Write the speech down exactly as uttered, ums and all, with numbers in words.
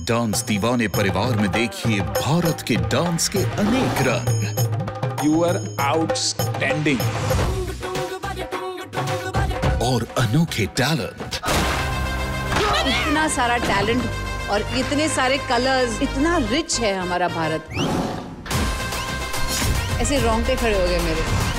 Dance दीवाने परिवार में देखिए भारत के डांस के अनेक रंग। You are outstanding. और अनोखे टैलेंट। इतना सारा टैलेंट और इतने सारे कलर्स, इतना रिच है हमारा भारत। ऐसे रोंगटे खड़े हो गए मेरे।